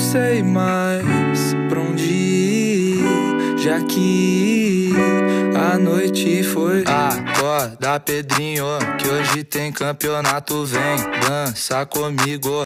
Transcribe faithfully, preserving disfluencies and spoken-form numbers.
sei mais pra onde ir, já que a noite foi. Acorda, Pedrinho, que hoje tem campeonato, vem dança comigo.